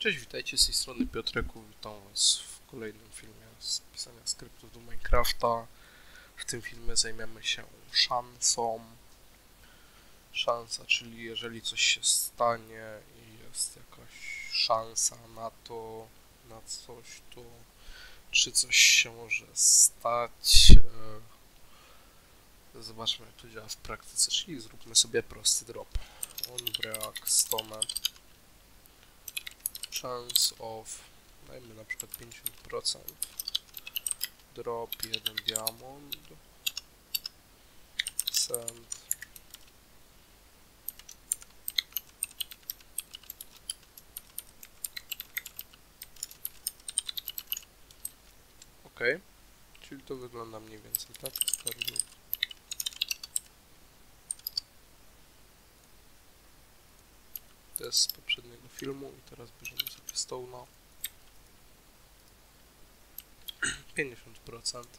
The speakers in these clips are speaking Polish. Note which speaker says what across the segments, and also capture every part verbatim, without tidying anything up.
Speaker 1: Cześć, witajcie, z tej strony Piotrek, witam was w kolejnym filmie z pisania skryptów do Minecrafta. W tym filmie zajmiemy się szansą. Szansa, czyli jeżeli coś się stanie i jest jakaś szansa na to, na coś, to czy coś się może stać. Zobaczmy, jak to działa w praktyce, czyli zróbmy sobie prosty drop. On break stone. Chance of, dajmy na przykład pięćdziesiąt procent, drop jeden diamond, send, ok, czyli to wygląda mniej więcej tak, startu. To jest z poprzedniego filmu i teraz bierzemy sobie stone'a, pięćdziesiąt procent,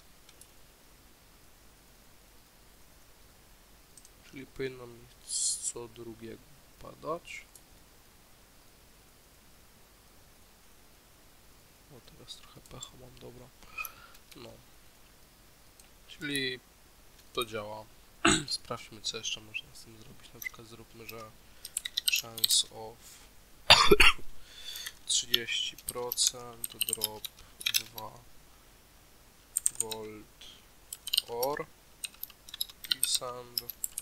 Speaker 1: czyli powinno mi co drugiego padać. O, teraz trochę pecha mam, dobra. No. Czyli to działa. Sprawdźmy, co jeszcze można z tym zrobić. Na przykład zróbmy, że chance of trzydzieści procent, drop dwa volt or i send.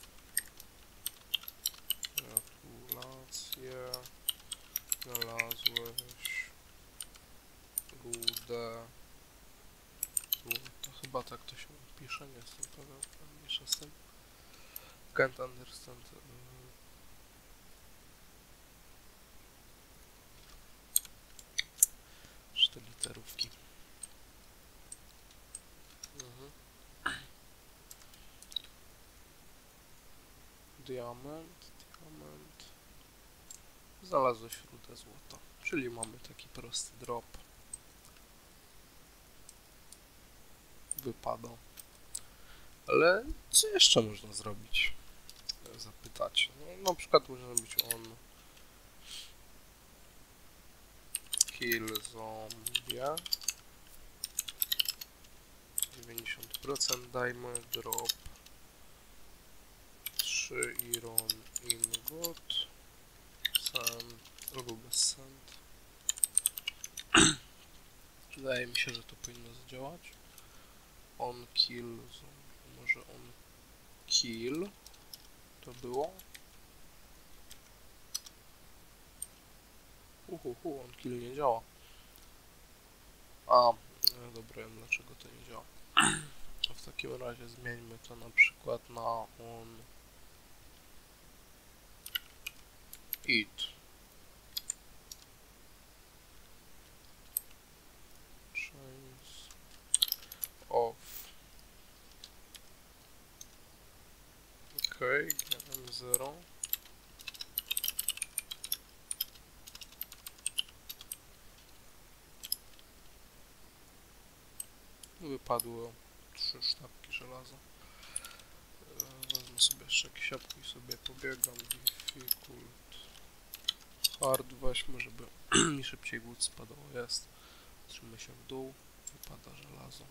Speaker 1: Gratulacje, znalazłeś rudę złota. Chyba tak to się pisze, nie jestem pewien, mniejsza z tym. Can't understand. Te literówki. Mhm. Diament, diament. Znalazłeś rudę złota. Czyli mamy taki prosty drop. Wypada. Ale co jeszcze można zrobić? Zapytać. No, na przykład można robić on kill zombie. dziewięćdziesiąt procent dajmy, drop trzy iron ingot, sand, albo bez sand. Wydaje mi się, że to powinno zadziałać. On kill zombie, może on kill to było? Uhuhu, on kill nie działa. A, no dobra, wiem dlaczego to nie działa. W takim razie zmieńmy to na przykład na on eat. Chance of. Ok, gram zero. Wypadło trzy sztabki żelaza. Wezmę sobie jeszcze jakieś siatki i sobie pobiegam. Difficult. Hard weźmy, żeby mi szybciej wód spadało. Jest. Trzymamy się w dół. Wypada żelazo.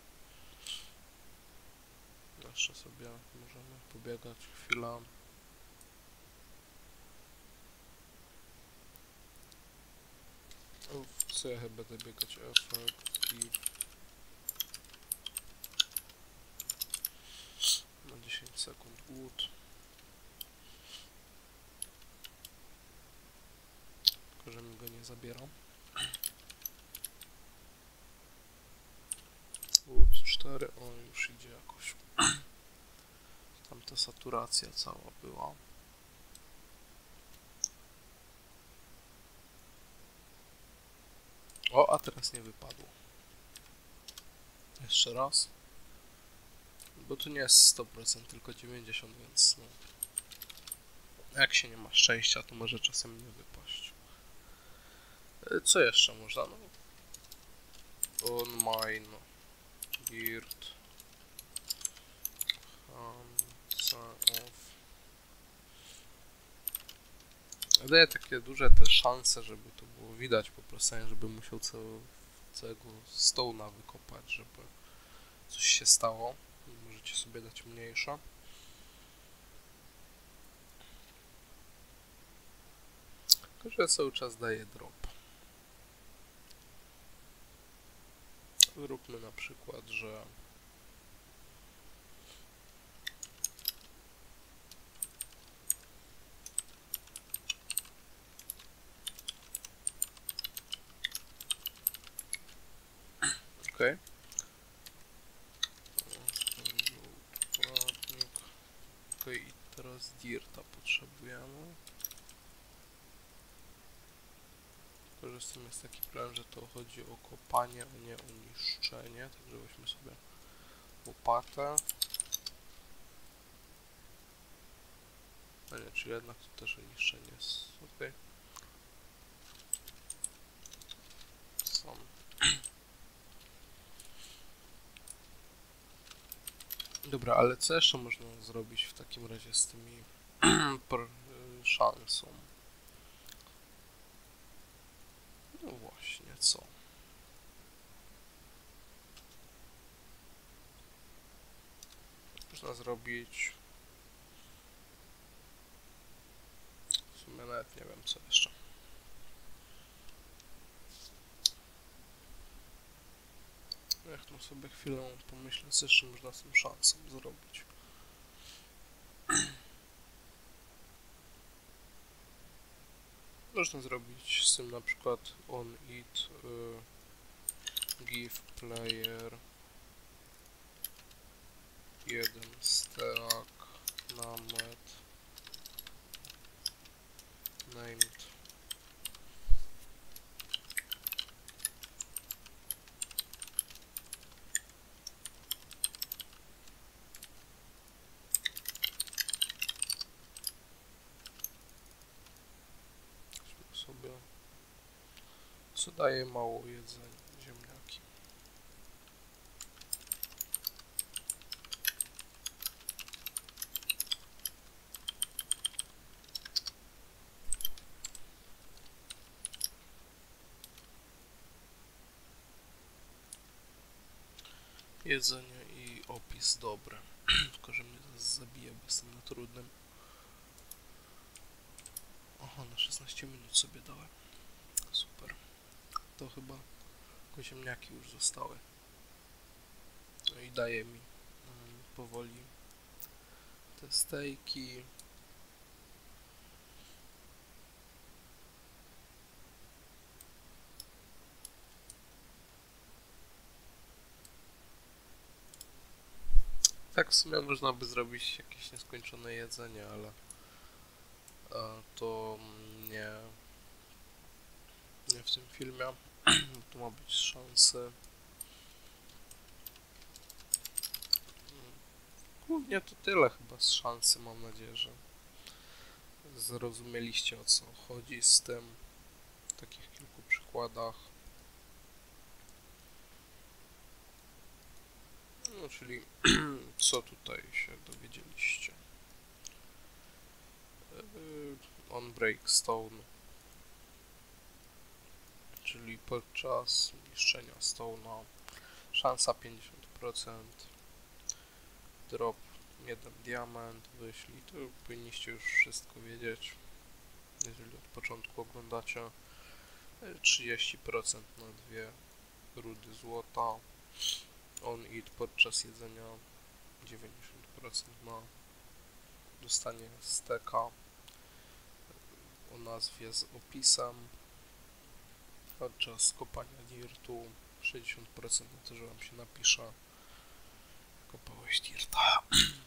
Speaker 1: Jeszcze sobie możemy pobiegać chwilę. W co ja chyba będę biegać? Efekt i na dziesięć sekund głód. Tylko, że mi go nie zabieram. Głód cztery, o już idzie jakoś. Tam ta saturacja cała była. O, a teraz nie wypadło. Jeszcze raz. Bo tu nie jest sto procent, tylko dziewięćdziesiąt procent, więc no. Jak się nie ma szczęścia, to może czasem nie wypaść. Co jeszcze można? No. On mine. Dirt. Chance of. daje takie duże te szanse, żeby to było widać po prostu, żeby musiał całego, całego stołna wykopać, żeby coś się stało. Możecie sobie dać mniejsze. Tylko że cały czas daje drop. Zróbmy na przykład, że ok. Ok, i teraz dirta potrzebujemy. Tylko, że z tym jest taki plan, że to chodzi o kopanie, a nie o niszczenie, także weźmy sobie łopatę. No nie, czyli jednak to też o niszczenie jest ok. Są. Dobra, ale co jeszcze można zrobić w takim razie z tymi szansą? No właśnie, co? Można zrobić... W sumie nawet nie wiem co jeszcze. Niech no sobie chwilę pomyślę, co jeszcze można z tą szansą zrobić. Można zrobić z tym na przykład on it y, give player jeden stack named named sobie co daje mało jedzenia, ziemniaki. Jedzenie i opis dobre. Tylko, że mnie zaraz zabije, bo jestem na trudnym. Aha, na szesnaście minut sobie dałem. Super. To chyba tylko ziemniaki już zostały. No i daje mi um, powoli te stejki. Tak w sumie można by zrobić jakieś nieskończone jedzenie, ale e, to nie, nie w tym filmie. Tu ma być szanse. Głównie to tyle chyba z szansy. Mam nadzieję, że zrozumieliście, o co chodzi z tym w takich kilku przykładach. No, czyli co tutaj się dowiedzieliście? On break stone, czyli podczas niszczenia stone'a szansa pięćdziesiąt procent, drop jeden diament, wyślij, to powinniście już wszystko wiedzieć, jeżeli od początku oglądacie. Trzydzieści procent na dwie rudy złota, on it podczas jedzenia dziewięćdziesiąt procent na dostanie steka o nazwie z opisem, podczas kopania dirtu sześćdziesiąt procent na to, że wam się napisze kopałeś dirta.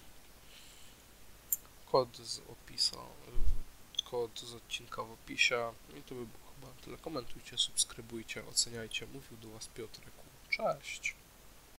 Speaker 1: Kod z opisa, kod z odcinka w opisie. I to by było chyba tyle. Komentujcie, subskrybujcie, oceniajcie. Mówił do was Piotrek. Cześć!